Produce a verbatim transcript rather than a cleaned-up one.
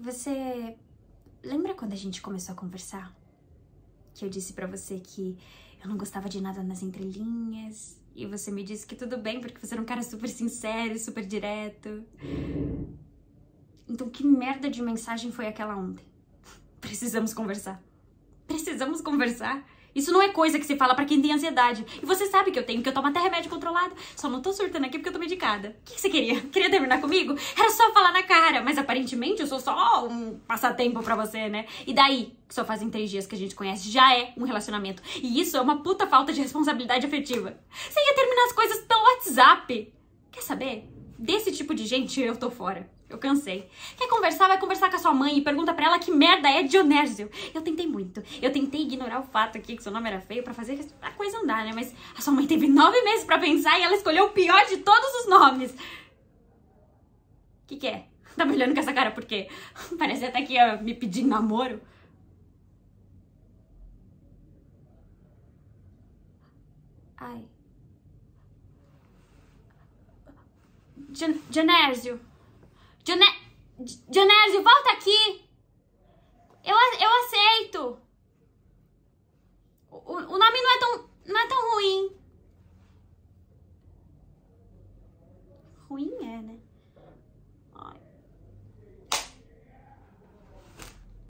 Você lembra quando a gente começou a conversar? Que eu disse pra você que eu não gostava de nada nas entrelinhas. E você me disse que tudo bem, porque você era um cara super sincero e super direto. Então que merda de mensagem foi aquela ontem? Precisamos conversar. Precisamos conversar. Isso não é coisa que se fala pra quem tem ansiedade. E você sabe que eu tenho, que eu tomo até remédio controlado. Só não tô surtando aqui porque eu tô medicada. O que você queria? Queria terminar comigo? Era só falar na cara. Mas aparentemente eu sou só um passatempo pra você, né? E daí, que só fazem três dias que a gente conhece, já é um relacionamento. E isso é uma puta falta de responsabilidade afetiva. Você ia terminar as coisas pelo WhatsApp. Quer saber? Desse tipo de gente eu tô fora. Eu cansei. Quer conversar? Vai conversar com a sua mãe e pergunta pra ela que merda é Dionésio. Eu tentei muito. Eu tentei ignorar o fato aqui que seu nome era feio pra fazer a coisa andar, né? Mas a sua mãe teve nove meses pra pensar e ela escolheu o pior de todos os nomes. O que que é? Tá me olhando com essa cara por quê? Parece até que ia me pedir namoro. Ai. Dionésio. Dioné... Dionésio, volta aqui! Eu, eu aceito! O, o nome não é tão, não é tão ruim.